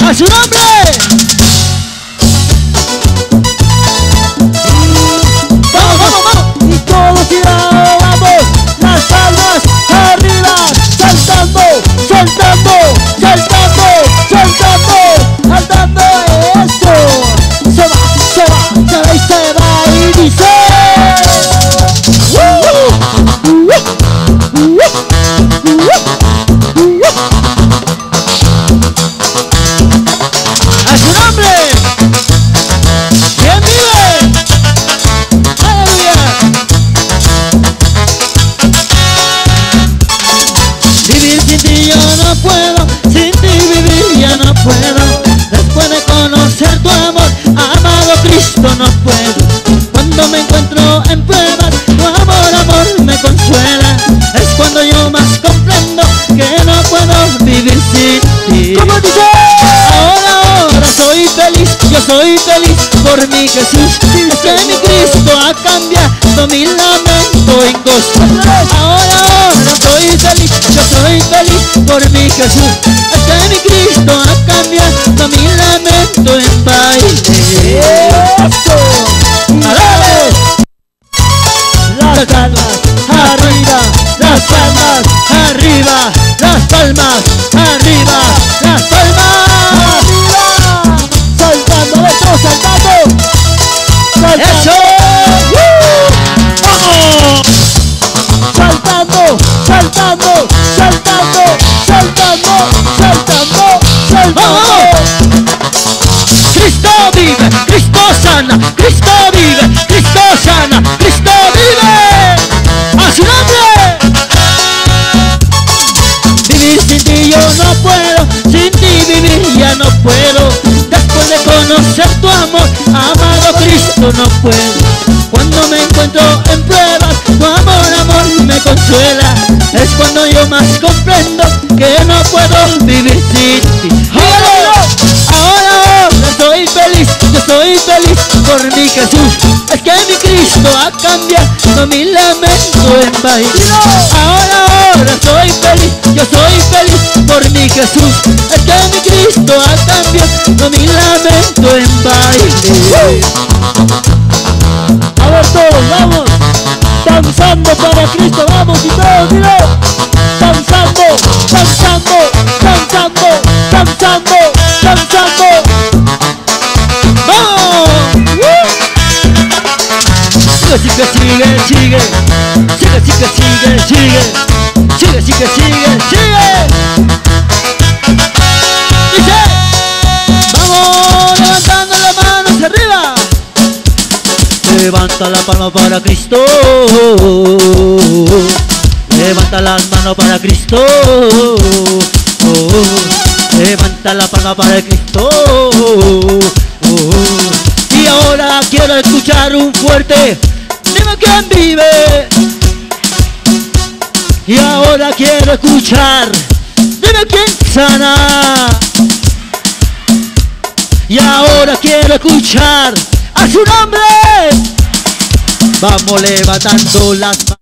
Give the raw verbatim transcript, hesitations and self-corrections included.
¡A su nombre! ¡Vamos, vamos, vamos! Y todos tiramos, vamos, las palmas arriba, saltando, saltando, saltando, saltando, saltando, eso. Se va, se va, se va y se va y dice. ¡A su nombre! ¿Quién vive? ¡Aleluya! Vivir sin ti yo no puedo, sin ti vivir ya no puedo. Después de conocer tu amor, amado Cristo, no puedo. Cuando me encuentro en pruebas, tu amor, amor me consuela. Es cuando yo más comprendo que no puedo vivir sin ti. ¿Cómo dice? Ahora, ahora soy feliz, yo soy feliz por mi Jesús. Es que mi Cristo ha cambiado mi lamento en gozo. Ahora, ahora soy feliz, yo soy feliz por mi Jesús. Es que mi Cristo ha cambiado mi lamento en baile. ¡Alabes! Las palmas arriba, las palmas arriba, las palmas arriba, las palmas arriba, saltando, vamos, saltando, saltando. ¡Eso! ¡Vamos! Saltando, saltando, saltando, saltando, saltando, saltando. Cristo vive, Cristo sana, Cristo vive, Cristo sana, Cristo vive. ¡A su nombre! Vivir sin ti yo no puedo, sin ti vivir ya no puedo. Después de conocer tu amor, amado Cristo, no puedo. Cuando me encuentro en pruebas, tu amor, amor me consuela. Es cuando yo más comprendo que no puedo vivir sin ti. ¡Ahora! Ahora, ahora soy feliz, yo soy feliz por mi Jesús. Es que mi Cristo ha cambiado mi lamento en baile. Ahora, ahora soy feliz, yo soy feliz por mi Jesús. Es que mi Cristo ha cambiado mi lamento en baile. A ver todos, vamos, danzando para Cristo, vamos y todos, mira, danzando, danzando, danzando, danzando, danzando, vamos. Sigue, sigue, sigue, sigue, sigue, sigue, sigue, sigue, sigue, sigue, sigue, sigue. Dice, vamos levantando las manos arriba. Levanta la palma para Cristo. Levanta las manos para Cristo. Levanta la palma para Cristo. Y ahora quiero escuchar un fuerte. Dime quién vive. Y ahora quiero escuchar. Dime quién sana. Y ahora quiero escuchar a su nombre. Vamos levantando las manos.